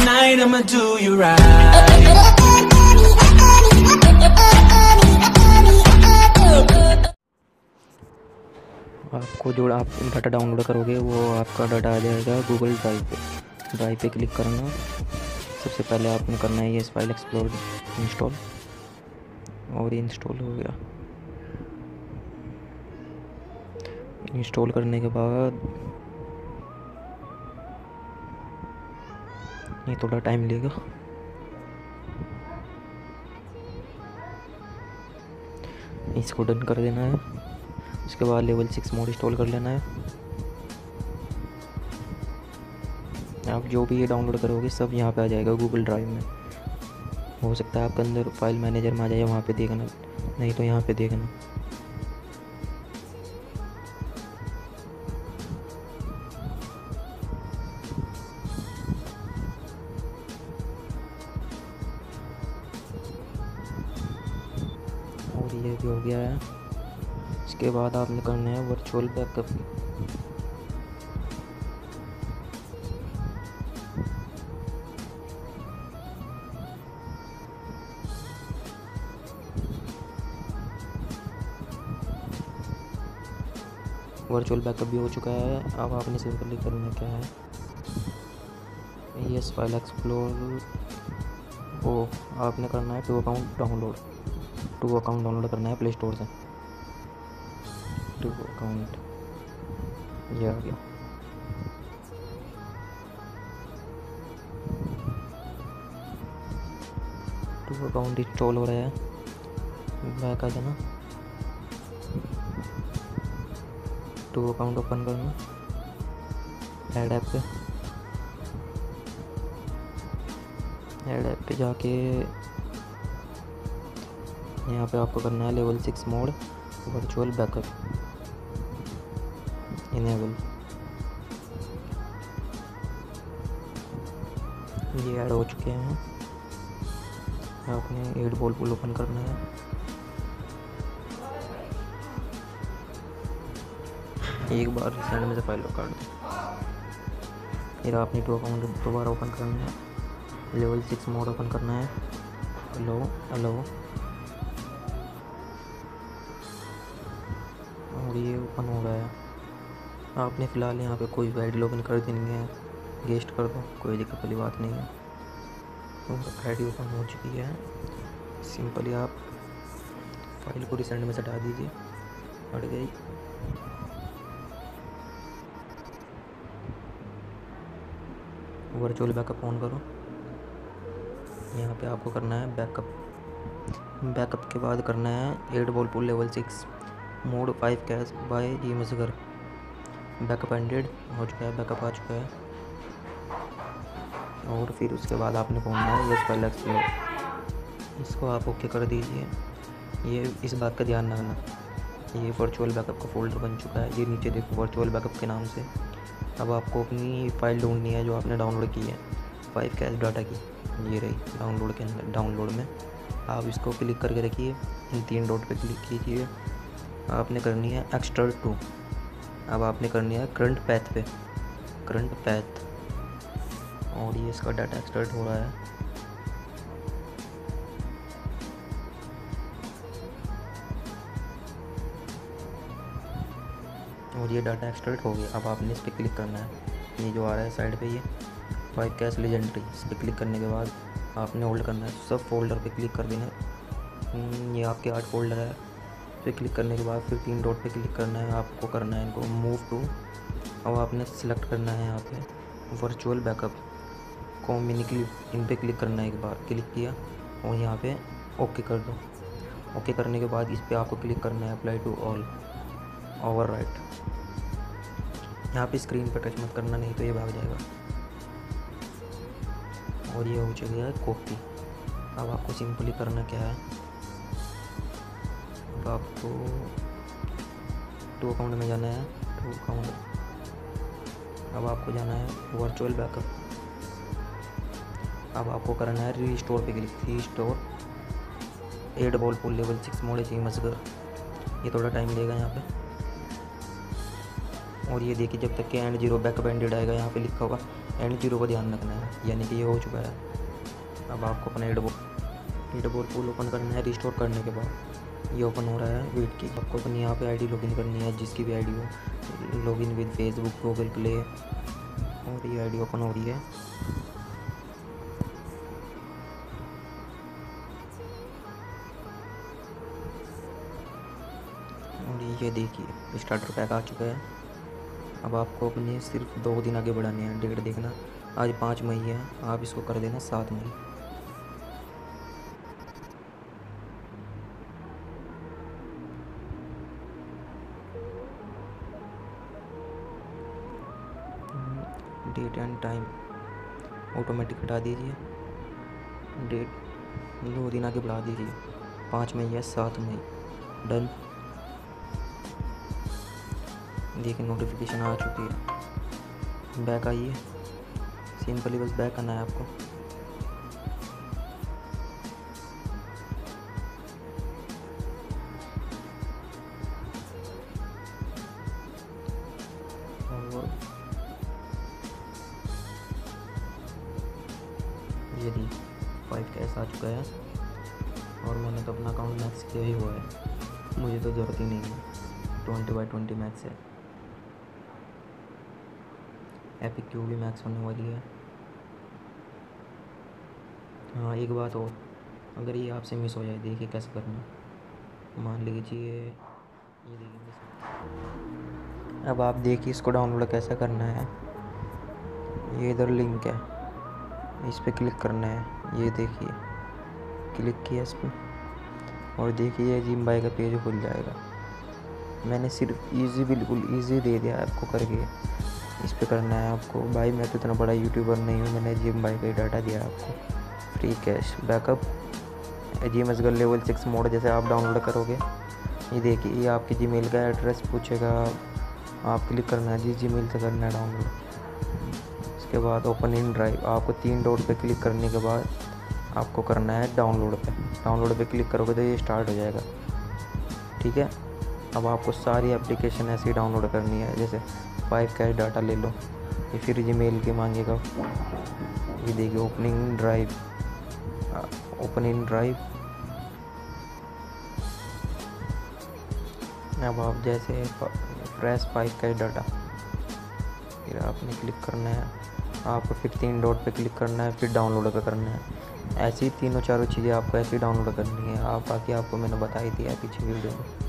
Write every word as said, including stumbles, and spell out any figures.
night, I'ma do you right. आपको जो आप डाटा डाउनलोड करोगे वो आपका डाटा आ जाएगा गूगल ड्राइव पे। ड्राइव पे क्लिक करना। सबसे पहले आपने करना है ये फाइल एक्सप्लोर इंस्टॉल, और ये इंस्टॉल हो गया। इंस्टॉल करने के बाद ये थोड़ा टाइम लेगा। इसको डन कर देना है। उसके बाद लेवल सिक्स मोड इंस्टॉल कर लेना है। आप जो भी ये डाउनलोड करोगे सब यहाँ पे आ जाएगा गूगल ड्राइव में। हो सकता है आपके अंदर फाइल मैनेजर में आ जाए, वहाँ पे देखना, नहीं तो यहाँ पे देखना। और ये भी हो गया है। इसके बाद आपने करना है वर्चुअल बैकअप। वर्चुअल बैकअप भी हो चुका है। अब आपने सिंपली करना क्या है, यस फाइल एक्सप्लोर ओ आपने करना है two account download. Two account download करना है प्ले स्टोर से। टू अकाउंट ये आ गया। टू अकाउंट इंस्टॉल हो रहा है। बैक आ जाना। टू अकाउंट ओपन करना, ऐड ऐप पे। ऐड ऐप पे जाके यहाँ पे आपको करना है level six mod virtual backup enable. ये ऐड हो चुके हैं। आपने एड बॉल पुल ओपन करना है। एक बार सेंड में से फाइल को काट दो। फिर आपने टू अकाउंट दोबारा ओपन करना है। लेवल सिक्स मोड ओपन करना है। हेलो हेलो और ये ओपन हो रहा है। आपने फ़िलहाल यहाँ पे कोई आईडी लॉगिन कर देनी है, गेस्ट कर दो, कोई दिक्कत वाली बात नहीं है। तो आईडी ओपन हो चुकी है। सिंपली आप फाइल को रिसेंड में से हटा दीजिए। हट गई। वर्चुअल बैकअप ऑन करो। यहाँ पे आपको करना है बैकअप। बैकअप के बाद करना है eight ball pool level six mod five cash by जी मसगर। बैकअप एंडेड हो चुका है, बैकअप आ चुका है। और फिर उसके बाद आपने खोलना है यस फाइल एक्सप्लोर। इसको आप ओके कर दीजिए। ये इस बात का ध्यान रखना, ये वर्चुअल बैकअप का फोल्डर बन चुका है। ये नीचे देखो वर्चुअल बैकअप के नाम से। अब आपको अपनी फ़ाइल ढूंढनी है जो आपने डाउनलोड की है, फाइव कैश डाटा की। ये रही डाउनलोड के अंदर। डाउनलोड में आप इसको क्लिक करके रखिए, इन तीन डॉट पे क्लिक कीजिए। आपने करनी है एक्सट्रैक्ट टू। अब आपने करनी है करंट पैथ पे, करंट पैथ। और ये इसका डाटा एक्सट्रैक्ट हो रहा है। और ये डाटा एक्सट्रैक्ट हो गया। अब आपने इस पर क्लिक करना है। ये जो आ रहा है साइड पे, ये फाइव कैश लेजेंडरी, इस पर क्लिक करने के बाद आपने होल्ड करना है। सब फोल्डर पे क्लिक कर देना है। ये आपके आठ फोल्डर है। इस पर क्लिक करने के बाद फिर तीन डॉट पे क्लिक करना है। आपको करना है इनको मूव टू। अब आपने सेलेक्ट करना है यहाँ पे वर्चुअल बैकअप कॉम्युनिकली। इन पे क्लिक करना है। एक बार क्लिक किया और यहाँ पे ओके कर दो। ओके करने के बाद इस पर आपको क्लिक करना है apply to all overwrite. यहाँ पे स्क्रीन पर टच मत करना, नहीं तो ये भाग जाएगा। और ये हो चुका है कॉपी। अब आपको सिंपली करना क्या है, अब आपको टू अकाउंट में जाना है। टू अकाउंट अब आपको जाना है वर्चुअल बैकअप। अब आपको करना है रीस्टोर पे क्लिक। Restore eight ball pool level six mod चाहिए मसगर। ये थोड़ा टाइम लेगा यहाँ पे। और ये देखिए जब तक कि एंड जीरो बैकअप एंडेड आएगा यहाँ पे लिखा होगा एंड जीरो का ध्यान रखना है, यानी कि ये हो चुका है। अब आपको अपना एडबोर्ड एडबोर्ड पूल ओपन करना है। रिस्टोर करने के बाद ये ओपन हो रहा है वेट की। आपको अपनी यहाँ पे आईडी लॉगिन करनी है, जिसकी भी आईडी हो, login with Facebook, Google play, और ये आईडी ओपन हो रही है। और ये देखिए स्टार्टर पैक आ चुका है। अब आपको अपने सिर्फ दो दिन आगे बढ़ाने हैं। डेट देखना, आज पाँच मई है, आप इसको कर देना सात मई। डेट एंड टाइम ऑटोमेटिक हटा दीजिए। डेट दो दिन आगे बढ़ा दीजिए, पाँच मई है, सात मई। डन। देखिए नोटिफिकेशन आ चुकी है। बैक आइए, सिंपली बस बैक आना है आपको। और ये दी फाइव कैश आ चुका है, और मैंने तो अपना अकाउंट मैक्स किया ही हुआ है, मुझे तो ज़रूरत ही नहीं है। ट्वेंटी बाई ट्वेंटी मैक्स है। एपिक क्यू भी मैक्स होने वाली है। हाँ एक बात और, अगर ये आपसे मिस हो जाए, देखिए कैसे करना। मान लीजिए ये देखिए मिस। अब आप देखिए इसको डाउनलोड कैसे करना है। ये इधर लिंक है, इस पर क्लिक करना है। ये देखिए क्लिक किया इस पर, और देखिए ये जिम बाई का पेज खुल जाएगा। मैंने सिर्फ इजी, बिल्कुल इजी दे दिया आपको करके। इस पे करना है आपको। भाई मैं तो इतना बड़ा यूट्यूबर नहीं हूँ, मैंने जिम बाई का ही डाटा दिया आपको। फ्री कैश बैकअप जिम एसगल लेवल सिक्स मोड जैसे आप डाउनलोड करोगे, ये देखिए ये आपके जीमेल का एड्रेस पूछेगा, आप क्लिक करना है जिस जीमेल से करना है डाउनलोड। उसके बाद ओपन इन ड्राइव, आपको तीन डॉट पे क्लिक करने के बाद आपको करना है डाउनलोड पे। डाउनलोड पे क्लिक करोगे तो ये स्टार्ट हो जाएगा, ठीक है। अब आपको सारी एप्लीकेशन ऐसे ही डाउनलोड करनी है। जैसे फाइव कैश डाटा ले लो, ये फिर जीमेल के मांगेगा। ये देखिए opening drive, open in drive. अब आप जैसे प्रेस फाइव कैश डाटा, फिर आपने क्लिक करना है, आपको फिर तीन डॉट पे क्लिक करना है, फिर डाउनलोड पे करना है। ऐसी तीनों चारों चीज़ें आपको ऐसे ही डाउनलोड करनी है। आप बाकी आपको मैंने बताई थी है पीछे वीडियो में।